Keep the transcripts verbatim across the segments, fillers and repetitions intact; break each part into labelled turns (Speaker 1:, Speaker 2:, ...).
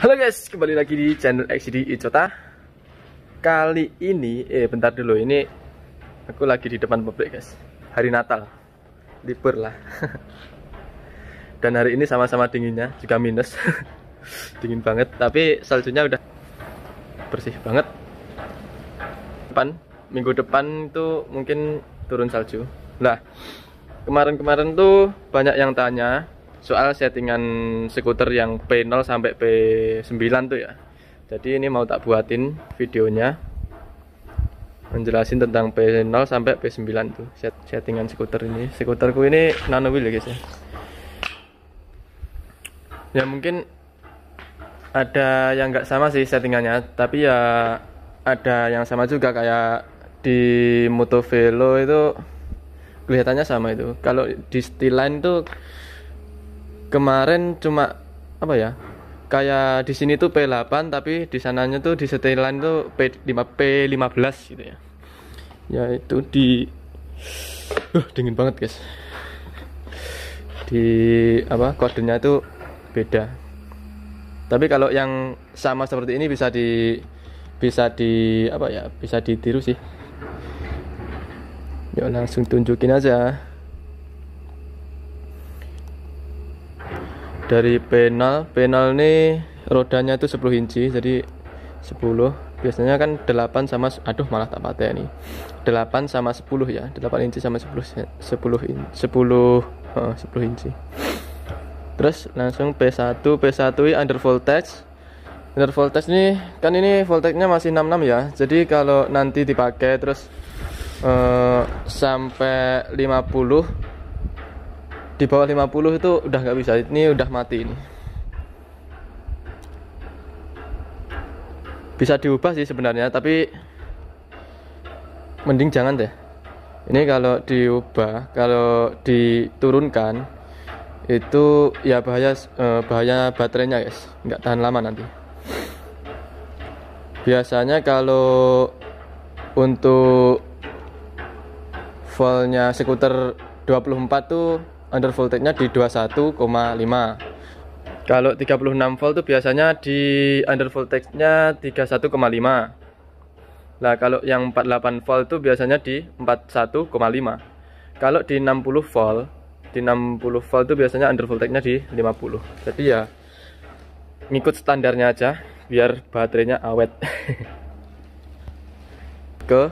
Speaker 1: Halo guys, kembali lagi di channel X D Icota. Kali ini, eh bentar dulu, ini aku lagi di depan pabrik guys. Hari Natal, libur lah. Dan hari ini sama-sama dinginnya, juga minus. Dingin banget, tapi saljunya udah bersih banget. Depan, minggu depan itu mungkin turun salju. Lah, kemarin-kemarin tuh banyak yang tanya soal settingan skuter yang P nol sampai P sembilan tuh ya. Jadi ini mau tak buatin videonya menjelasin tentang P nol sampai P sembilan tuh set settingan skuter ini. Skuterku ini nano wheel ya guys ya. Ya mungkin ada yang nggak sama sih settingannya, tapi ya ada yang sama juga kayak di Motovelo itu kelihatannya sama itu. Kalau di Stiline tuh kemarin cuma apa ya, kayak di sini tuh P delapan, tapi di sananya tuh di Stiline tuh P lima P lima belas gitu ya. Ya itu di uh, dingin banget guys. Di apa kodenya itu beda. Tapi kalau yang sama seperti ini bisa di bisa di apa ya, bisa ditiru sih. Yuk langsung tunjukin aja. Dari P nol, P nol ini rodanya itu sepuluh inci, jadi sepuluh. Biasanya kan delapan sama, aduh malah tak pakai nih. delapan sama sepuluh ya, delapan inci sama sepuluh sepuluh sepuluh oh, sepuluh inci. Terus langsung P satu, P satu ini under voltage. Under voltage nih, kan ini voltage-nya masih enam puluh enam ya. Jadi kalau nanti dipakai terus eh, sampai lima puluh, di bawah lima puluh itu udah nggak bisa, ini udah mati ini. Bisa diubah sih sebenarnya, tapi mending jangan deh. Ini kalau diubah, kalau diturunkan itu ya bahaya eh, bahaya baterainya guys, nggak tahan lama nanti. Biasanya kalau untuk voltnya skuter dua puluh empat tuh under voltage-nya di dua puluh satu koma lima. Kalau tiga puluh enam volt tuh biasanya di under voltage-nya tiga puluh satu koma lima. Nah, kalau yang empat puluh delapan volt tuh biasanya di empat puluh satu koma lima. Kalau di enam puluh volt, di enam puluh volt tuh biasanya under voltage-nya di lima puluh. Jadi ya ngikut standarnya aja biar baterainya awet. Ke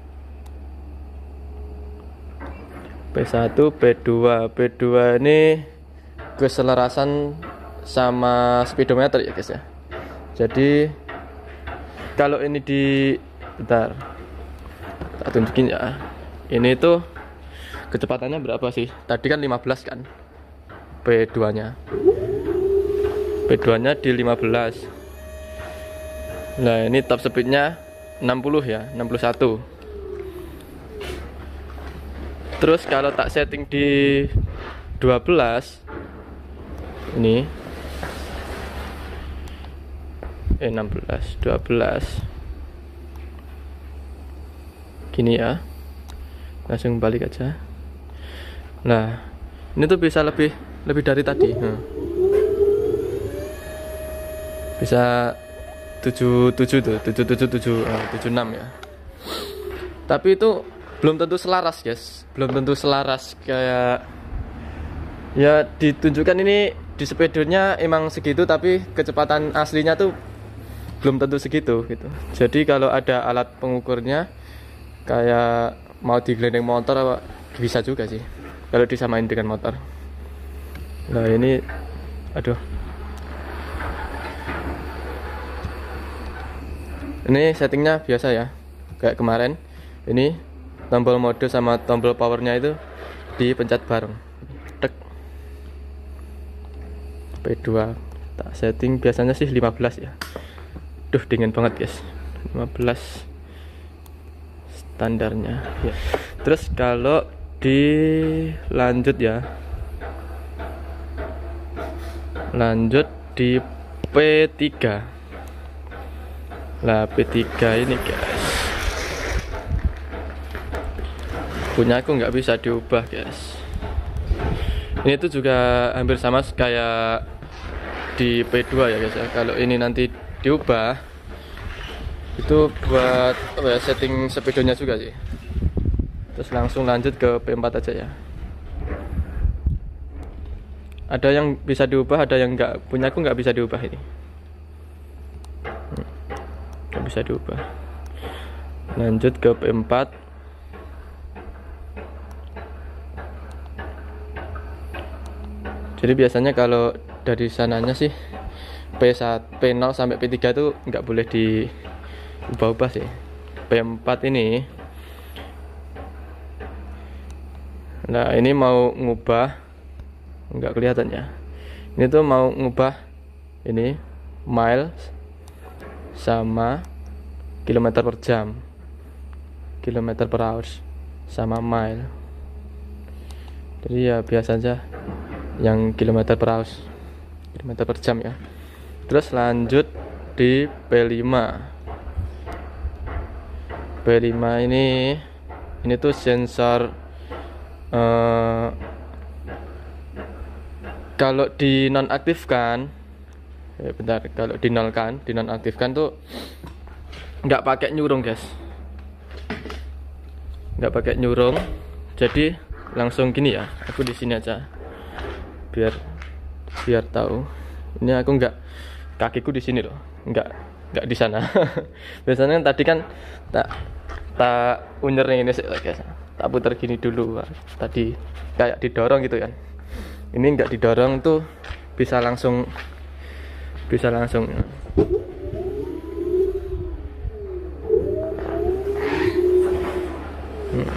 Speaker 1: P satu, P dua. P dua ini keselarasan sama speedometer ya guys ya. Jadi kalau ini di bentar tak tunjukin ya. Ini tuh kecepatannya berapa sih? Tadi kan lima belas kan P dua nya. P dua nya di lima belas. Nah, ini top speednya enam puluh ya, enam puluh satu. Terus kalau tak setting di dua belas ini eh enam belas, dua belas gini ya, langsung balik aja. Nah, ini tuh bisa lebih lebih dari tadi. Hmm. Bisa tujuh puluh tujuh tuh, tujuh puluh tujuh, tujuh puluh enam ya. Tapi itu belum tentu selaras guys, belum tentu selaras. Kayak ya ditunjukkan ini di speedonya emang segitu, tapi kecepatan aslinya tuh belum tentu segitu gitu. Jadi kalau ada alat pengukurnya kayak mau digelendeng motor apa, bisa juga sih kalau disamain dengan motor. Nah ini aduh, ini settingnya biasa ya, kayak kemarin. Ini tombol mode sama tombol powernya itu dipencet bareng. Tek. P dua tak setting biasanya sih lima belas ya. Duh dingin banget guys. lima belas standarnya ya. Terus kalau dilanjut ya, lanjut di P tiga. Lah P tiga ini guys, punya aku nggak bisa diubah guys. Ini tuh juga hampir sama kayak di P dua ya guys ya. Kalau ini nanti diubah itu buat apa ya, setting speedonya juga sih. Terus langsung lanjut ke P empat aja ya. Ada yang bisa diubah, ada yang enggak. Punya aku nggak bisa diubah ini. Nggak bisa diubah. Lanjut ke P empat. Jadi biasanya kalau dari sananya sih P satu, P nol sampai P tiga itu nggak boleh diubah-ubah sih. P empat ini, nah ini mau ngubah, nggak kelihatan ya. Ini tuh mau ngubah ini miles sama kilometer per jam, kilometer per hour sama mile. Jadi ya biasa aja yang kilometer per hour, kilometer per jam ya. Terus lanjut di P lima. P lima ini ini tuh sensor uh, kalau dinonaktifkan, ya bentar, kalau dinolkan, dinonaktifkan tuh nggak pakai nyurung guys, nggak pakai nyurung. Jadi langsung gini ya, aku di sini aja biar biar tahu. Ini aku nggak, kakiku di sini loh, nggak nggak di sana. Biasanya tadi kan tak tak unyernya ini sih guys, tak putar gini dulu. Tadi kayak didorong gitu kan. Ini nggak didorong tuh bisa langsung bisa langsung. Hmm.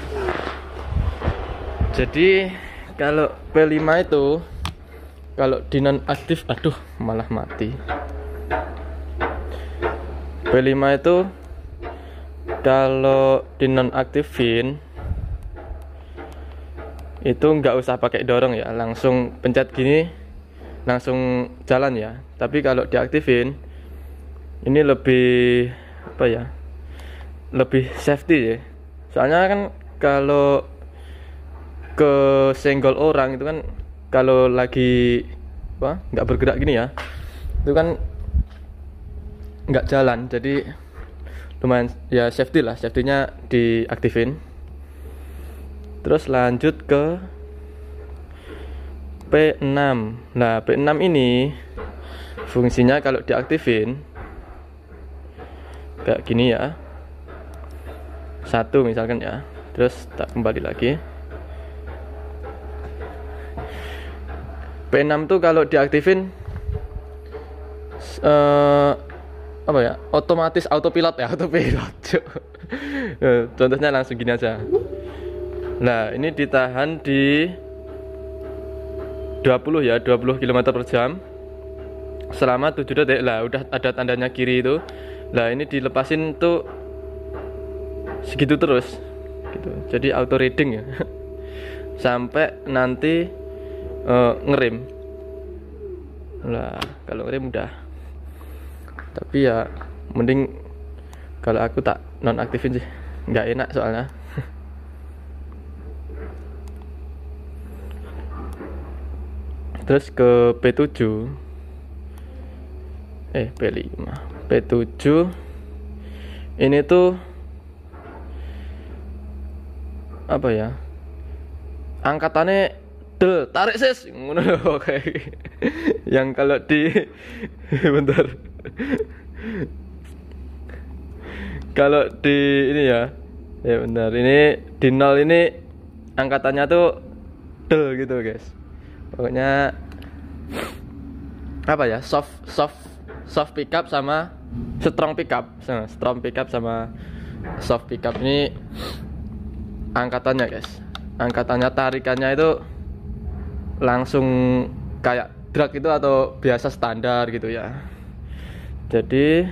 Speaker 1: Jadi kalau P lima itu kalau dinonaktif, aduh malah mati. P lima itu kalau dinonaktifin itu nggak usah pakai dorong ya, langsung pencet gini langsung jalan ya. Tapi kalau diaktifin ini lebih apa ya, lebih safety ya. Soalnya kan kalau ke senggol orang itu kan, kalau lagi apa nggak bergerak gini ya, itu kan nggak jalan. Jadi lumayan ya, safety lah, safety-nya diaktifin. Terus lanjut ke P enam. Nah P enam ini fungsinya kalau diaktifin kayak gini ya, satu misalkan ya, terus tak kembali lagi. P enam tuh kalau diaktifin uh, apa ya, otomatis autopilot ya, autopilot. Contohnya langsung gini aja. Nah ini ditahan di dua puluh ya, dua puluh kilometer per jam selama tujuh detik. Lah udah ada tandanya kiri itu. Lah ini dilepasin tuh segitu terus gitu. Jadi auto reading ya. Sampai nanti uh, ngerem. Lah kalau ngerem udah. Tapi ya mending kalau aku tak nonaktifin sih, nggak enak soalnya. Terus ke P tujuh, eh P lima, P tujuh ini tuh apa ya, angkatannya del, tarik sis, ngono. Oke. Yang kalau di bentar, kalau di ini ya, ya benar, ini di nol ini angkatannya tuh del gitu guys. Pokoknya apa ya, soft soft soft pickup sama strong pickup. Nah, strong pickup sama soft pickup ini angkatannya guys. Angkatannya, tarikannya itu langsung kayak drag itu atau biasa standar gitu ya. Jadi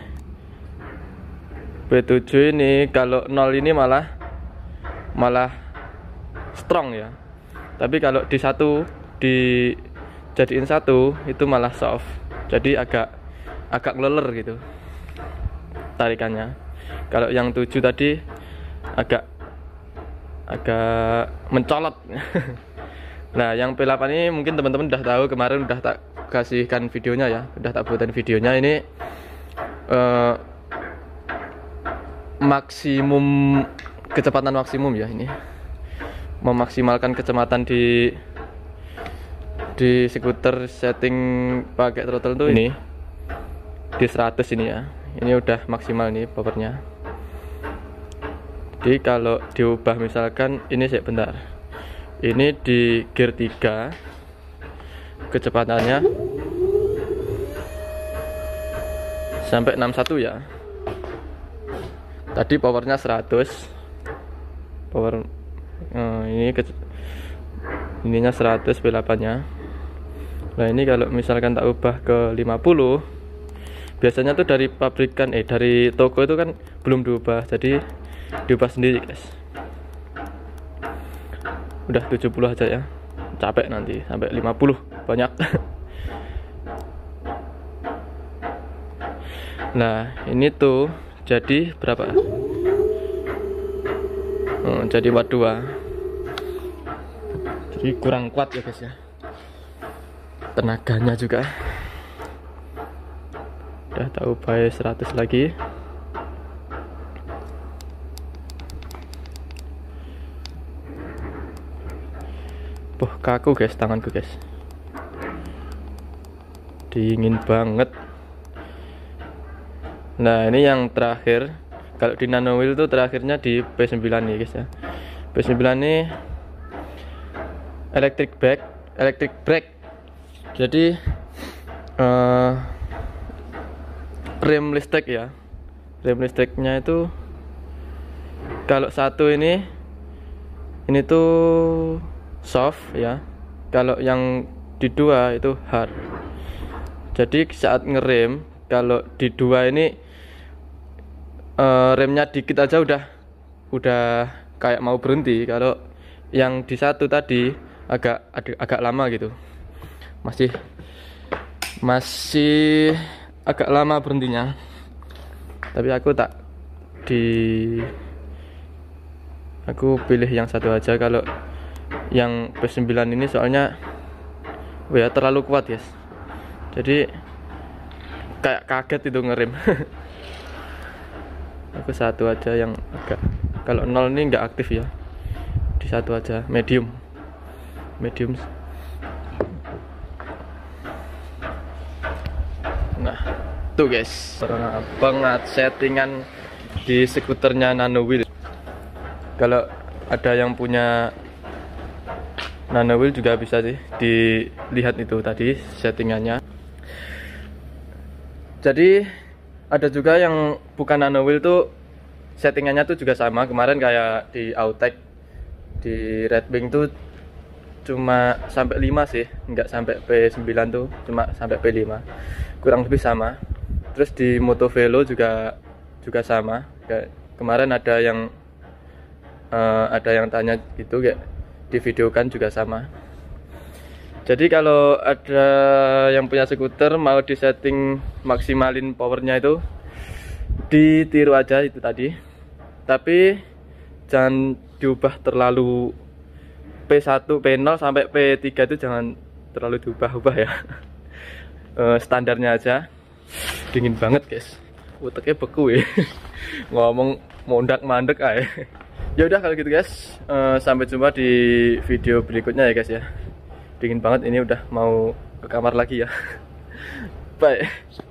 Speaker 1: P tujuh ini kalau nol ini malah malah strong ya. Tapi kalau di satu dijadiin satu itu malah soft. Jadi agak agak ngeleler gitu tarikannya. Kalau yang tujuh tadi agak agak mencolot. Nah yang P delapan ini mungkin teman-teman udah tahu, kemarin udah tak tak kasihkan videonya ya, udah tak buatin videonya. Ini uh, maksimum kecepatan maksimum ya, ini memaksimalkan kecepatan di di skuter setting pakai throttle tuh ini di seratus ini ya. Ini udah maksimal nih powernya. Jadi kalau diubah misalkan ini sih bentar, ini di gear tiga kecepatannya sampai enam puluh satu ya. Tadi powernya seratus, power eh, ini ke, ininya seratus V delapan nya. Nah ini kalau misalkan tak ubah ke lima puluh, biasanya tuh dari pabrikan eh dari toko itu kan belum diubah, jadi diubah sendiri guys. Udah tujuh puluh aja ya, capek nanti sampai lima puluh banyak. Nah ini tuh jadi berapa? Oh, jadi watt dua. Jadi kurang kuat ya guys ya, tenaganya juga. Udah tahu by seratus lagi. Boh, kaku guys tanganku guys, dingin banget. Nah ini yang terakhir, kalau di Nano Wheel tuh terakhirnya di P sembilan nih guys ya. P sembilan nih electric brake, electric brake. Jadi uh, rem listrik ya, rem listriknya itu kalau satu ini ini tuh soft ya, kalau yang di dua itu hard. Jadi saat ngerem kalau di dua ini uh, remnya dikit aja udah udah kayak mau berhenti. Kalau yang di satu tadi agak agak lama gitu, masih masih agak lama berhentinya. Tapi aku tak di aku pilih yang satu aja. Kalau yang P sembilan ini soalnya oh ya terlalu kuat guys, jadi kayak kaget itu ngerem. Aku satu aja yang agak, kalau nol ini nggak aktif ya, di satu aja medium medium. Nah tuh guys, banget settingan di skuternya Nano Wheel. Kalau ada yang punya Nano Wheel juga bisa sih dilihat itu tadi settingannya. Jadi ada juga yang bukan Nano Wheel tuh settingannya tuh juga sama. Kemarin kayak di Autech, di Red Wing tuh cuma sampai lima sih, nggak sampai P sembilan tuh, cuma sampai P lima, kurang lebih sama. Terus di Motovelo juga juga sama. Kayak kemarin ada yang uh, ada yang tanya gitu, kayak di video kan juga sama. Jadi kalau ada yang punya skuter mau disetting maksimalin powernya itu, ditiru aja itu tadi. Tapi jangan diubah terlalu, P satu, P nol sampai P tiga itu jangan terlalu diubah-ubah ya. E, standarnya aja. Dingin banget guys, uteknya beku ya. Ngomong mondak mandek aja. Ya udah kalau gitu guys, e, sampai jumpa di video berikutnya ya guys ya. Dingin banget ini, udah mau ke kamar lagi ya. Bye.